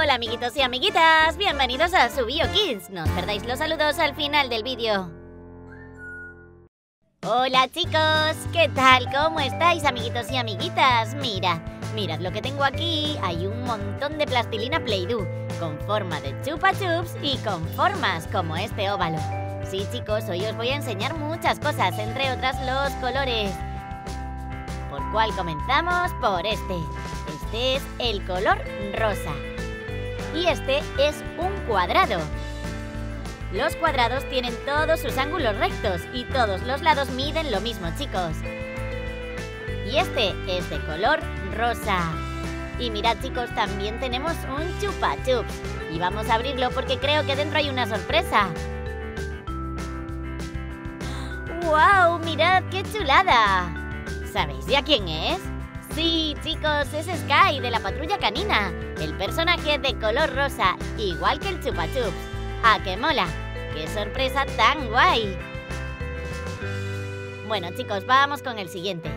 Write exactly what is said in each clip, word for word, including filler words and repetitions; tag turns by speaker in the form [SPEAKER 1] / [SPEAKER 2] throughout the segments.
[SPEAKER 1] Hola amiguitos y amiguitas, bienvenidos a Subio Kids. No os perdáis los saludos al final del vídeo. Hola chicos, ¿qué tal? ¿Cómo estáis amiguitos y amiguitas? Mirad, mirad lo que tengo aquí. Hay un montón de plastilina Play-Doh con forma de chupa chups y con formas como este óvalo. Sí chicos, hoy os voy a enseñar muchas cosas, entre otras los colores. ¿Por cuál comenzamos? Por este. Este es el color rosa. Y este es un cuadrado. Los cuadrados tienen todos sus ángulos rectos y todos los lados miden lo mismo, chicos. Y este es de color rosa. Y mirad, chicos, también tenemos un chupa chups. Y vamos a abrirlo porque creo que dentro hay una sorpresa. ¡Wow! ¡Mirad qué chulada! ¿Sabéis ya quién es? Sí, chicos, es Sky de la Patrulla Canina, el personaje de color rosa, igual que el Chupa Chups. ¡Ah, qué mola! ¡Qué sorpresa tan guay! Bueno, chicos, vamos con el siguiente.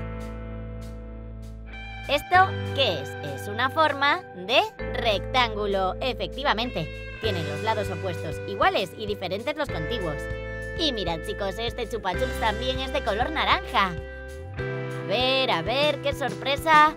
[SPEAKER 1] ¿Esto qué es? Es una forma de rectángulo, efectivamente. Tiene los lados opuestos iguales y diferentes los contiguos. Y mirad, chicos, este Chupa Chups también es de color naranja. A ver, a ver, qué sorpresa.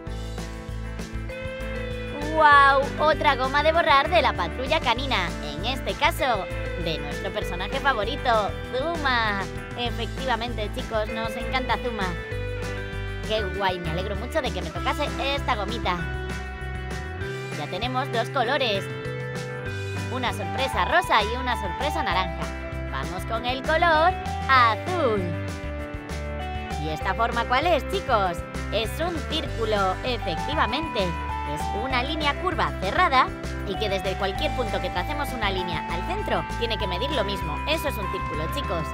[SPEAKER 1] ¡Wow! Otra goma de borrar de la Patrulla Canina. En este caso, de nuestro personaje favorito, Zuma. Efectivamente, chicos, nos encanta Zuma. ¡Qué guay! Me alegro mucho de que me tocase esta gomita. Ya tenemos dos colores. Una sorpresa rosa y una sorpresa naranja. Vamos con el color azul. ¿Y esta forma cuál es, chicos? Es un círculo, efectivamente. Es una línea curva cerrada y que desde cualquier punto que tracemos una línea al centro tiene que medir lo mismo. Eso es un círculo, chicos.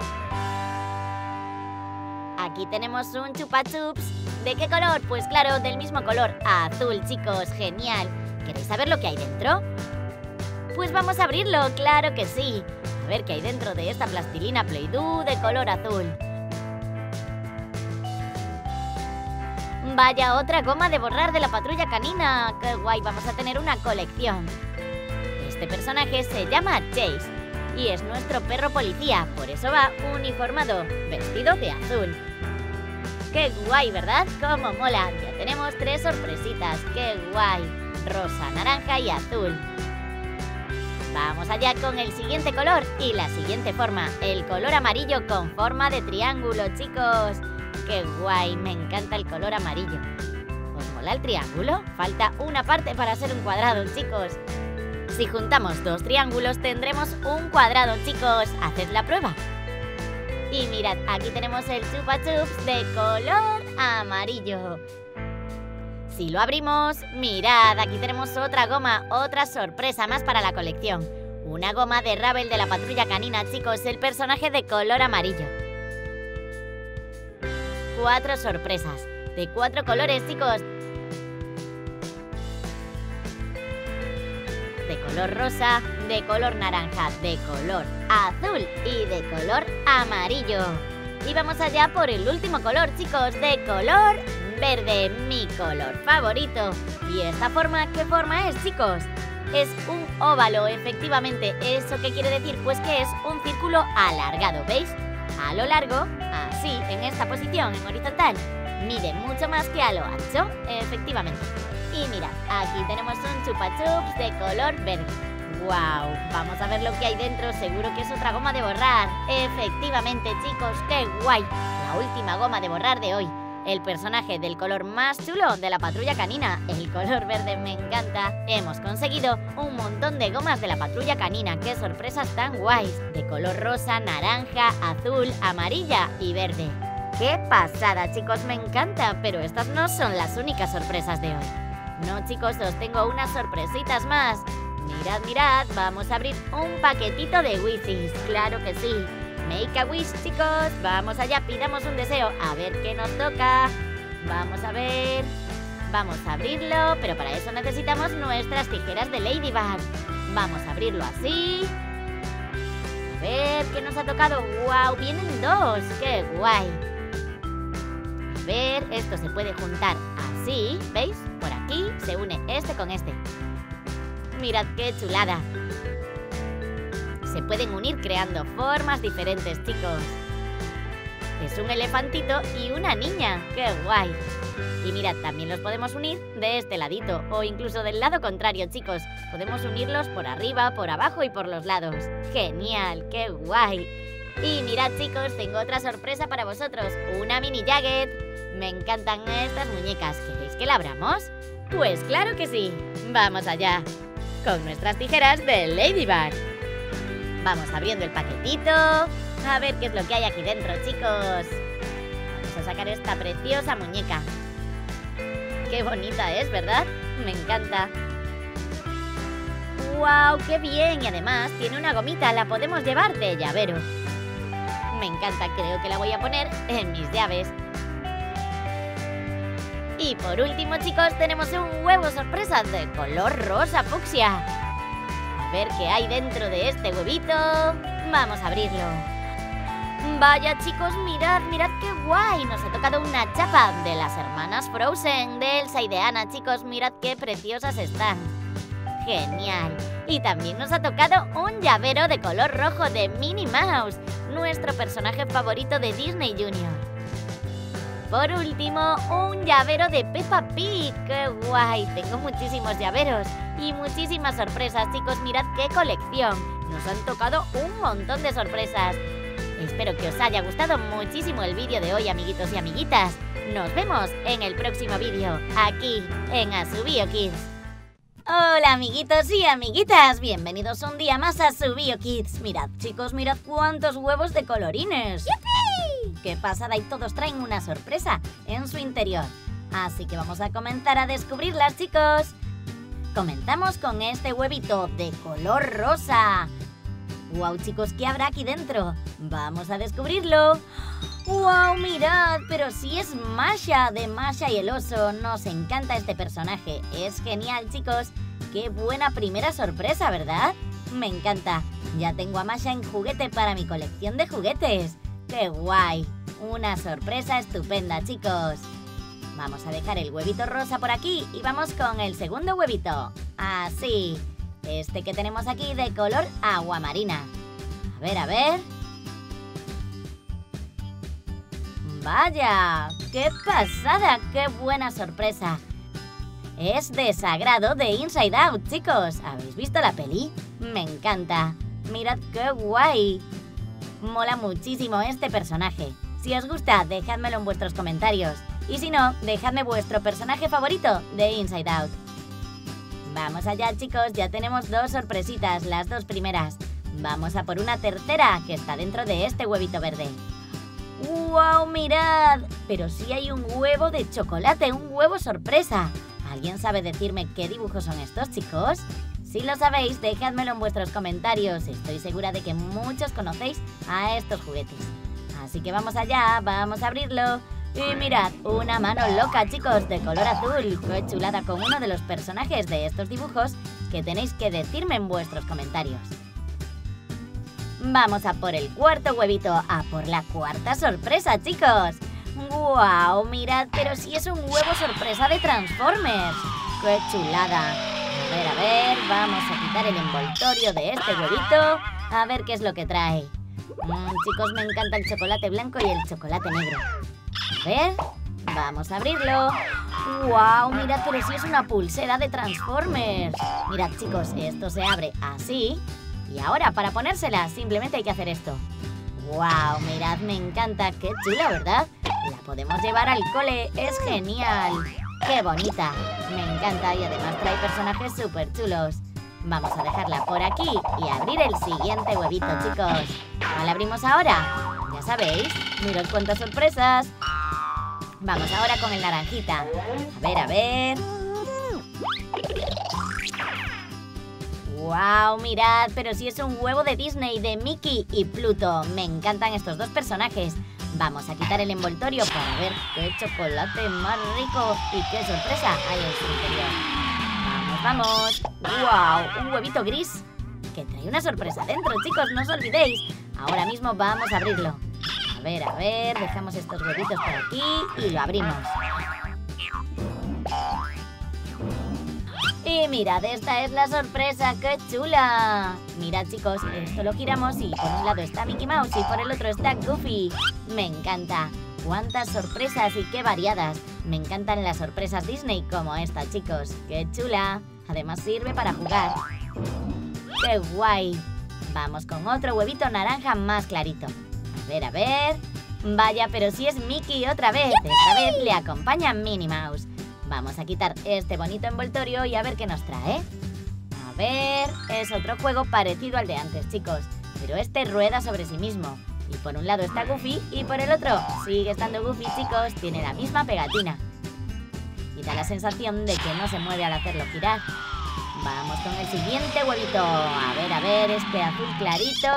[SPEAKER 1] Aquí tenemos un chupa chups. ¿De qué color? Pues claro, del mismo color, azul, chicos. Genial. ¿Queréis saber lo que hay dentro? Pues vamos a abrirlo, claro que sí. A ver qué hay dentro de esta plastilina Play-Doh de color azul. Vaya, otra goma de borrar de la Patrulla Canina. ¡Qué guay! Vamos a tener una colección. Este personaje se llama Chase y es nuestro perro policía, por eso va uniformado, vestido de azul. ¡Qué guay!, ¿verdad? ¡Cómo mola! Ya tenemos tres sorpresitas. ¡Qué guay! Rosa, naranja y azul. Vamos allá con el siguiente color y la siguiente forma. El color amarillo con forma de triángulo, chicos. ¡Qué guay! Me encanta el color amarillo. ¿Os mola el triángulo? Falta una parte para ser un cuadrado, chicos. Si juntamos dos triángulos tendremos un cuadrado, chicos. Haced la prueba. Y mirad, aquí tenemos el Chupa Chups de color amarillo. Si lo abrimos, mirad, aquí tenemos otra goma, otra sorpresa más para la colección. Una goma de Rabel de la Patrulla Canina, chicos, el personaje de color amarillo. Cuatro sorpresas, de cuatro colores, chicos. De color rosa, de color naranja, de color azul y de color amarillo. Y vamos allá por el último color, chicos, de color verde, mi color favorito. ¿Y esta forma qué forma es, chicos? Es un óvalo, efectivamente. ¿Eso qué quiere decir? Pues que es un círculo alargado, ¿veis? A lo largo, así, en esta posición, en horizontal, mide mucho más que a lo ancho, efectivamente. Y mirad, aquí tenemos un chupa chups de color verde. ¡Wow! Vamos a ver lo que hay dentro, seguro que es otra goma de borrar. Efectivamente, chicos, ¡qué guay! La última goma de borrar de hoy. El personaje del color más chulo de la Patrulla Canina, el color verde, me encanta. Hemos conseguido un montón de gomas de la Patrulla Canina. ¡Qué sorpresas tan guays! De color rosa, naranja, azul, amarilla y verde. ¡Qué pasada, chicos! Me encanta, pero estas no son las únicas sorpresas de hoy. No, chicos, os tengo unas sorpresitas más. Mirad, mirad, vamos a abrir un paquetito de wishes. ¡Claro que sí! Make a wish, chicos. Vamos allá, pidamos un deseo. A ver qué nos toca. Vamos a ver. Vamos a abrirlo, pero para eso necesitamos nuestras tijeras de Ladybug. Vamos a abrirlo así. A ver qué nos ha tocado. ¡Wow! Vienen dos. ¡Qué guay! A ver, esto se puede juntar así. ¿Veis? Por aquí se une este con este. Mirad qué chulada. Se pueden unir creando formas diferentes, chicos. Es un elefantito y una niña. ¡Qué guay! Y mirad, también los podemos unir de este ladito o incluso del lado contrario, chicos. Podemos unirlos por arriba, por abajo y por los lados. ¡Genial! ¡Qué guay! Y mirad, chicos, tengo otra sorpresa para vosotros. Una mini Jagged. Me encantan estas muñecas. ¿Queréis que la abramos? Pues claro que sí. ¡Vamos allá! Con nuestras tijeras de Ladybug. Vamos abriendo el paquetito. A ver qué es lo que hay aquí dentro, chicos. Vamos a sacar esta preciosa muñeca. Qué bonita es, ¿verdad? Me encanta. ¡Wow! ¡Qué bien! Y además tiene una gomita, la podemos llevar de llavero. Me encanta, creo que la voy a poner en mis llaves. Y por último, chicos, tenemos un huevo sorpresa de color rosa fucsia. A ver qué hay dentro de este huevito. Vamos a abrirlo. Vaya, chicos, mirad, mirad qué guay. Nos ha tocado una chapa de las hermanas Frozen, de Elsa y de Anna. Chicos, mirad qué preciosas están. Genial. Y también nos ha tocado un llavero de color rojo de Minnie Mouse, nuestro personaje favorito de Disney Junior. Por último, un llavero de Peppa Pig. ¡Qué guay! Tengo muchísimos llaveros y muchísimas sorpresas, chicos. Mirad qué colección. Nos han tocado un montón de sorpresas. Espero que os haya gustado muchísimo el vídeo de hoy, amiguitos y amiguitas. Nos vemos en el próximo vídeo, aquí en Asubio Kids. Hola, amiguitos y amiguitas. Bienvenidos un día más a Asubio Kids. Mirad, chicos, mirad cuántos huevos de colorines. ¡Yupi! ¡Qué pasada! Y todos traen una sorpresa en su interior. Así que vamos a comenzar a descubrirlas, chicos. Comenzamos con este huevito de color rosa. ¡Wow, chicos! ¿Qué habrá aquí dentro? ¡Vamos a descubrirlo! ¡Wow! ¡Mirad! Pero sí es Masha, de Masha y el oso. Nos encanta este personaje. Es genial, chicos. ¡Qué buena primera sorpresa!, ¿verdad? Me encanta. Ya tengo a Masha en juguete para mi colección de juguetes. ¡Qué guay! Una sorpresa estupenda, chicos. Vamos a dejar el huevito rosa por aquí y vamos con el segundo huevito. Así. Este que tenemos aquí de color agua marina. A ver, a ver. ¡Vaya! ¡Qué pasada! ¡Qué buena sorpresa! Es de Sagrado de Inside Out, chicos. ¿Habéis visto la peli? Me encanta. Mirad qué guay. Mola muchísimo este personaje. Si os gusta, dejádmelo en vuestros comentarios. Y si no, dejadme vuestro personaje favorito de Inside Out. Vamos allá, chicos, ya tenemos dos sorpresitas, las dos primeras. Vamos a por una tercera, que está dentro de este huevito verde. ¡Wow! ¡Mirad! Pero sí hay un huevo de chocolate, un huevo sorpresa. ¿Alguien sabe decirme qué dibujos son estos, chicos? Si lo sabéis, dejádmelo en vuestros comentarios. Estoy segura de que muchos conocéis a estos juguetes. Así que vamos allá, vamos a abrirlo. Y mirad, una mano loca, chicos, de color azul. Qué chulada, con uno de los personajes de estos dibujos que tenéis que decirme en vuestros comentarios. Vamos a por el cuarto huevito, a por la cuarta sorpresa, chicos. ¡Guau! Mirad, pero sí es un huevo sorpresa de Transformers. ¡Qué chulada! A ver, a ver, vamos a quitar el envoltorio de este huevito. A ver qué es lo que trae. Mm, chicos, me encanta el chocolate blanco y el chocolate negro. A ver, vamos a abrirlo. ¡Wow! Mirad, pero sí es una pulsera de Transformers. Mirad, chicos, esto se abre así. Y ahora, para ponérsela, simplemente hay que hacer esto. ¡Wow! Mirad, me encanta. ¡Qué chula!, ¿verdad? La podemos llevar al cole. ¡Es genial! ¡Qué bonita! Me encanta y además trae personajes súper chulos. Vamos a dejarla por aquí y abrir el siguiente huevito, chicos. ¿Cuál abrimos ahora? Ya sabéis, mirad cuántas sorpresas. Vamos ahora con el naranjita. A ver, a ver. ¡Wow! Mirad, pero sí es un huevo de Disney, de Mickey y Pluto. Me encantan estos dos personajes. Vamos a quitar el envoltorio para ver qué chocolate más rico y qué sorpresa hay en su interior. ¡Vamos, vamos! ¡Wow! Un huevito gris que trae una sorpresa dentro, chicos, no os olvidéis. Ahora mismo vamos a abrirlo. A ver, a ver, dejamos estos huevitos por aquí y lo abrimos. Y mirad, esta es la sorpresa, ¡qué chula! Mirad, chicos, esto lo giramos y por un lado está Mickey Mouse y por el otro está Goofy. Me encanta. ¡Cuántas sorpresas y qué variadas! Me encantan las sorpresas Disney como esta, chicos. ¡Qué chula! Además sirve para jugar. ¡Qué guay! Vamos con otro huevito naranja más clarito. A ver, a ver... Vaya, pero si es Mickey otra vez. Esta vez le acompaña Minnie Mouse. Vamos a quitar este bonito envoltorio y a ver qué nos trae. A ver... Es otro juego parecido al de antes, chicos. Pero este rueda sobre sí mismo. Y por un lado está Goofy y por el otro sigue estando Goofy, chicos. Tiene la misma pegatina. Y da la sensación de que no se mueve al hacerlo girar. Vamos con el siguiente huevito. A ver, a ver, este azul clarito.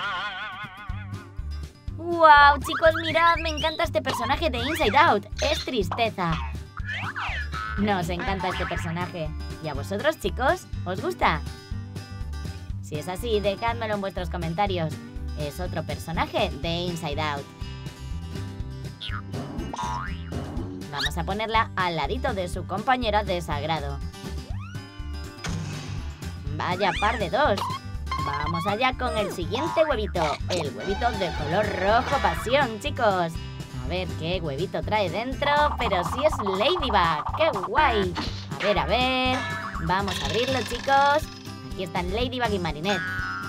[SPEAKER 1] ¡Wow, chicos, mirad! Me encanta este personaje de Inside Out. Es Tristeza. Nos encanta este personaje. ¿Y a vosotros, chicos? ¿Os gusta? Si es así, dejádmelo en vuestros comentarios. Es otro personaje de Inside Out. Vamos a ponerla al ladito de su compañera de Sagrado. Vaya par de dos. Vamos allá con el siguiente huevito. El huevito de color rojo pasión, chicos. A ver qué huevito trae dentro. Pero sí es Ladybug. ¡Qué guay! A ver, a ver. Vamos a abrirlo, chicos. Aquí están Ladybug y Marinette.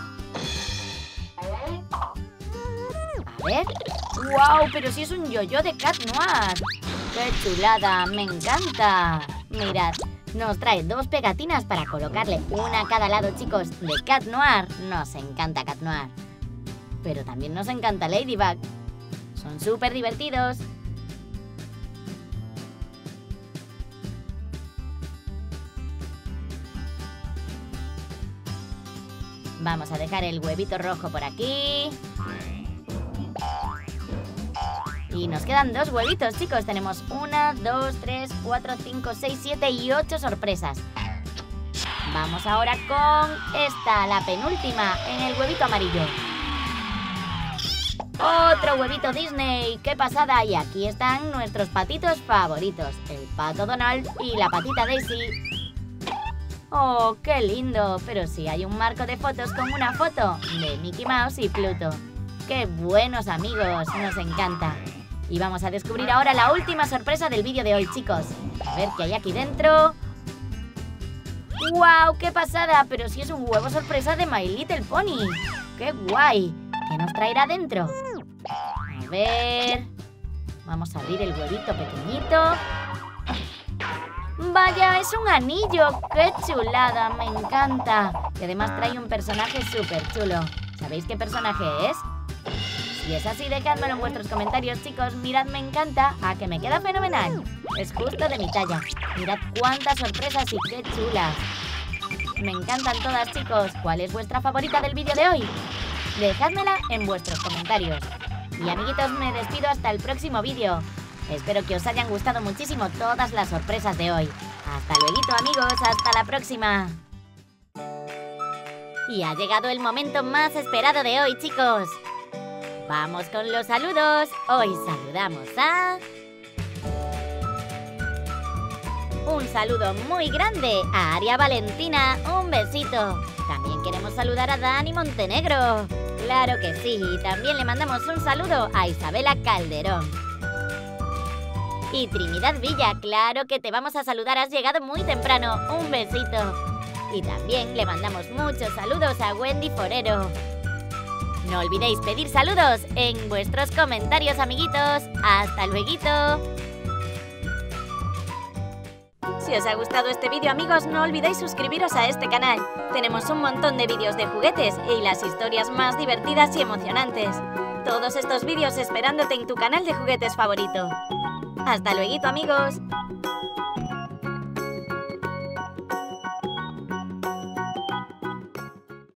[SPEAKER 1] A ver. ¡Wow! Pero sí es un yo-yo de Cat Noir. ¡Qué chulada! ¡Me encanta! Mirad. Nos trae dos pegatinas para colocarle una a cada lado, chicos, de Cat Noir. Nos encanta Cat Noir. Pero también nos encanta Ladybug. Son súper divertidos. Vamos a dejar el huevito rojo por aquí. Y nos quedan dos huevitos, chicos. Tenemos una, dos, tres, cuatro, cinco, seis, siete y ocho sorpresas. Vamos ahora con esta, la penúltima, en el huevito amarillo. Otro huevito Disney. ¡Qué pasada! Y aquí están nuestros patitos favoritos. El pato Donald y la patita Daisy. ¡Oh, qué lindo! Pero sí hay un marco de fotos con una foto de Mickey Mouse y Pluto. ¡Qué buenos amigos! Nos encanta. Y vamos a descubrir ahora la última sorpresa del vídeo de hoy, chicos. A ver qué hay aquí dentro. ¡Wow! ¡Qué pasada! Pero sí es un huevo sorpresa de My Little Pony. ¡Qué guay! ¿Qué nos traerá dentro? A ver... Vamos a abrir el huevito pequeñito. ¡Vaya! ¡Es un anillo! ¡Qué chulada! ¡Me encanta! Y además trae un personaje súper chulo. ¿Sabéis qué personaje es? Si es así, dejádmelo en vuestros comentarios, chicos. Mirad, me encanta. ¡Ah, que me queda fenomenal! Es justo de mi talla. Mirad cuántas sorpresas y qué chulas. Me encantan todas, chicos. ¿Cuál es vuestra favorita del vídeo de hoy? Dejádmela en vuestros comentarios. Y amiguitos, me despido hasta el próximo vídeo. Espero que os hayan gustado muchísimo todas las sorpresas de hoy. Hasta luego, amigos. Hasta la próxima. Y ha llegado el momento más esperado de hoy, chicos. Vamos con los saludos. Hoy saludamos a... Un saludo muy grande a Aria Valentina. Un besito. También queremos saludar a Dani Montenegro. Claro que sí. También le mandamos un saludo a Isabela Calderón. Y Trinidad Villa, claro que te vamos a saludar. Has llegado muy temprano. Un besito. Y también le mandamos muchos saludos a Wendy Forero. No olvidéis pedir saludos en vuestros comentarios, amiguitos. ¡Hasta luego! Si os ha gustado este vídeo, amigos, no olvidéis suscribiros a este canal. Tenemos un montón de vídeos de juguetes y las historias más divertidas y emocionantes. Todos estos vídeos esperándote en tu canal de juguetes favorito. ¡Hasta luego, amigos!